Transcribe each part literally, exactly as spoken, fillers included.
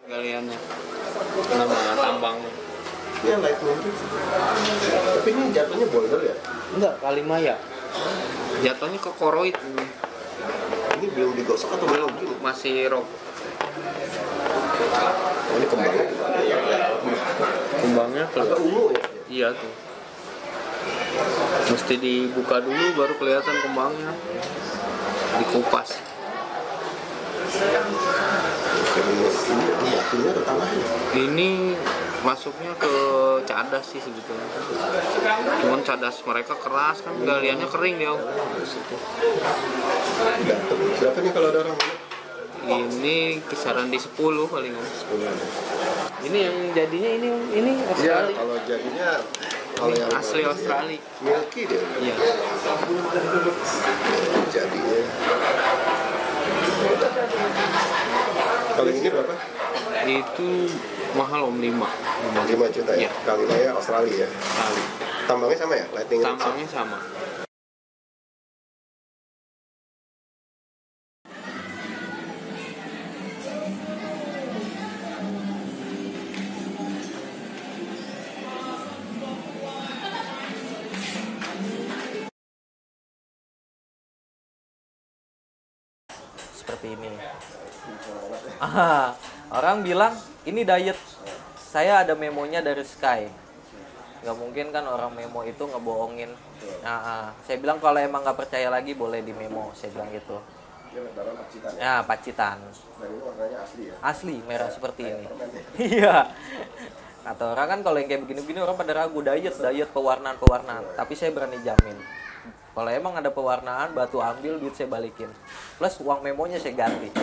Galiannya nama tambang. Iya, lightning. Tapi ini jatuhnya boulder ya? Enggak, Kalimaya. Jatuhnya ke koroid. Ini belum digosok atau belum? Masih rock. Oh, ini kembangnya. Kembangnya Agak keluar. ungu ya? Iya tuh. Mesti dibuka dulu baru kelihatan kembangnya. Dikupas. Ini batunya atau tanahnya? Ini masuknya ke cadas sih sebetulnya. Cuman cadas mereka keras kan, galiannya kering dia. Berapa nih kalau ada orang? Ini kisaran di sepuluh paling. sepuluh. Ini yang jadinya ini ini Iya, Australia. kalau jadinya kalau yang Asli Australia. milky dia. Iya. Jadinya. Kalau ini berapa? Itu mahal om lima. lima juta ya? Iya. Kalimaya Australia ya? Kali. Tambangnya sama ya? Lightning Tambangnya sama. Seperti ini. Ah, orang bilang ini diet. Saya ada memonya dari Sky. Nggak mungkin kan orang memo itu ngebohongin. Nah, ah. Saya bilang kalau emang nggak percaya lagi boleh di memo. Saya bilang gitu. Ya, Pacitan. Dan ini warnanya asli ya? Asli merah seperti ini. Iya. Kata orang kan kalau yang kayak begini-begini orang pada ragu diet, diet pewarnaan pewarnaan. Tapi saya berani jamin. Kalau emang ada pewarnaan, batu ambil, duit saya balikin. Plus uang memonya saya ganti.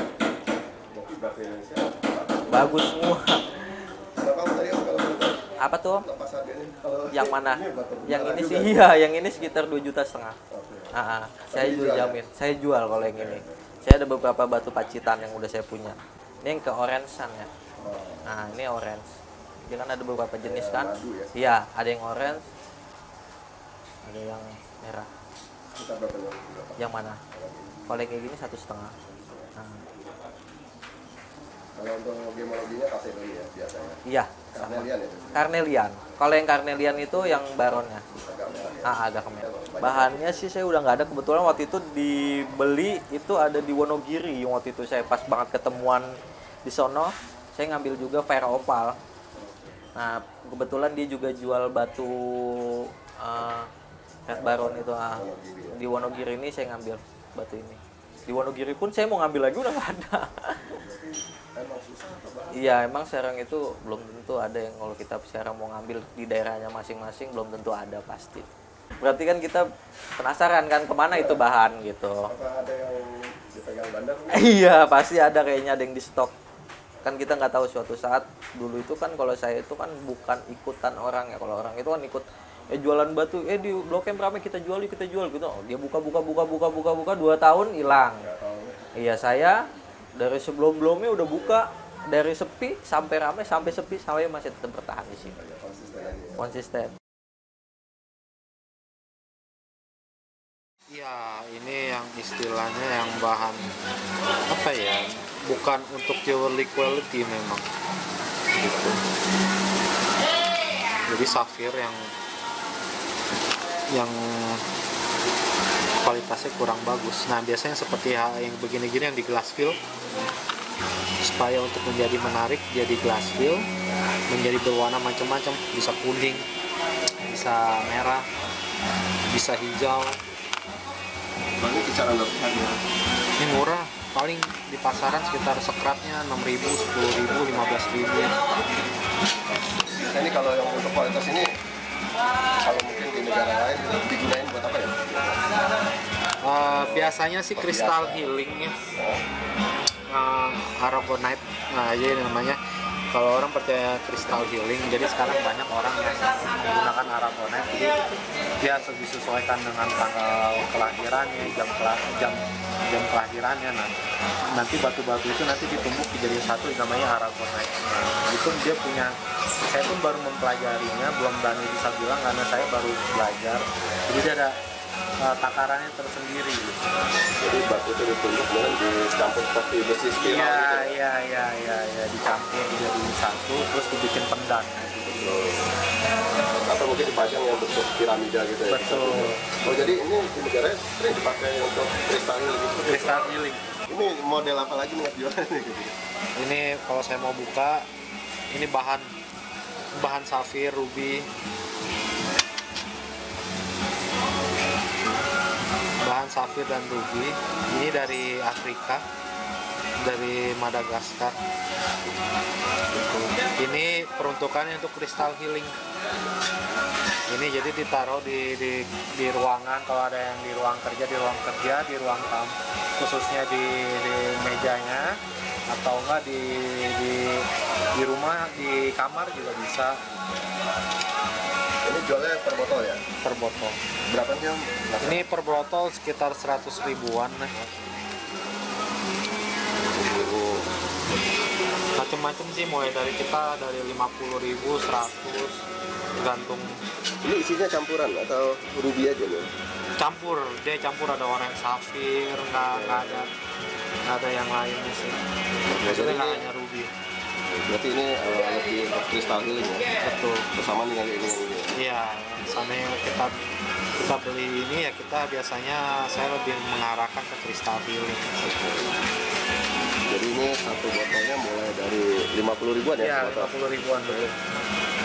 Bagus semua. Apa tuh? Yang mana? Yang ini sih iya, yang ini sekitar dua juta setengah. Ah, ah, saya juga jamin. Saya jual kalau yang ini. Saya ada beberapa batu Pacitan yang udah saya punya. Ini yang ke orange-an ya. Nah, ini orange. Dia kan ada beberapa jenis kan? Iya, ada yang orange. Ada yang merah. Yang mana? Kalau yang kayak gini satu setengah. Nah. Kalau untuk gemologinya kasih dulu ya biasanya. Iya. Karnelian ya? Karnelian. Kalau yang karnelian itu yang baronnya. Ah, agak kemerah. Bahannya sih saya udah nggak ada, kebetulan waktu itu dibeli itu ada di Wonogiri. Waktu itu saya pas banget ketemuan di sono, saya ngambil juga Vera Opal. Nah, kebetulan dia juga jual batu uh, Red Baron itu ah. Di Wonogiri ini saya ngambil batu ini. Di Wonogiri pun saya mau ngambil lagi udah nggak ada. Iya, emang sekarang itu belum tentu ada yang kalau kita sekarang mau ngambil di daerahnya masing-masing belum tentu ada pasti. Berarti kan kita penasaran kan kemana itu bahan gitu. Apa ada yang dipegang bandar? Iya, pasti ada kayaknya ada yang di stok. Kan kita nggak tahu suatu saat dulu itu kan kalau saya itu kan bukan ikutan orang ya. Kalau orang itu kan ikut eh jualan batu, eh di Blok M rame kita jual, kita jual gitu. Oh, dia buka buka buka buka buka buka dua tahun hilang. Iya, saya dari sebelum-belumnya udah buka, dari sepi sampai ramai sampai sepi sampai masih tetap bertahan di sini. Konsisten. Ya, ini yang istilahnya yang bahan apa ya? Bukan untuk jewelry quality memang. Gitu. Jadi safir yang yang kualitasnya kurang bagus. Nah, biasanya seperti hal yang begini-gini yang di glass fill, supaya untuk menjadi menarik jadi glass fill, menjadi berwarna macam-macam, bisa kuning, bisa merah, bisa hijau. Ini kisaran berapa harganya? Ini murah, paling di pasaran sekitar sekratnya enam ribu, sepuluh ribu, lima belas ribu. Nah, ini kalau yang untuk kualitas ini, kalau mungkin di negara lain itu digunain buat apa ya? Uh, biasanya sih crystal healing ya, uh, aragonite, nah aja namanya. Kalau orang percaya crystal healing, jadi sekarang banyak orang yang menggunakan aragonite, jadi dia disesuaikan dengan tanggal kelahirannya, jam jam jam kelahirannya. Nah, nanti batu-batu itu nanti ditumbuk jadi satu namanya aragonite. Nah, itu dia punya, saya pun baru mempelajarinya, belum berani bisa bilang karena saya baru belajar. Jadi dia ada uh, takarannya tersendiri. Jadi batu itu ditumbuk kemudian dicampur seperti besi spiral Iya, gitu. iya, iya, iya, ya, dicampur jadi satu, terus dibikin pendan. Gitu. Atau mungkin dipajang yang bentuk piramida gitu ya. Betul. Oh jadi ini di negara sering dipakai untuk kristal gitu. Kristal healing. Ini model apa lagi nih jualannya gitu? Ini kalau saya mau buka, ini bahan bahan safir, ruby, bahan safir dan ruby. Ini dari Afrika, dari Madagaskar. Ini peruntukannya untuk kristal healing. Ini jadi ditaruh di, di di ruangan, kalau ada yang di ruang kerja, di ruang kerja, di ruang tamu, khususnya di, di mejanya, atau enggak di, di di rumah, di kamar juga bisa. Ini jualnya per botol ya? Per botol. Berapa jam? Ini per botol sekitar seratus ribuan. Macam-macam sih, mulai dari kita dari lima puluh ribu, seratus, tergantung. Ini isinya campuran atau ruby aja nih? Campur, dia campur, ada warna safir, nggak nggak ada nggak ada yang lainnya sih. Maksudnya nggak hanya ruby. Berarti ini uh, lebih untuk kristal healing ya? Betul. Bersama dengan ini yang ini. Iya, sama yang kita kita beli ini ya, kita biasanya saya lebih mengarahkan ke kristal healing. Jadi ini satu botolnya mulai dari lima puluh ribuan ya? Iya, satu botol? lima puluh ribuan betul.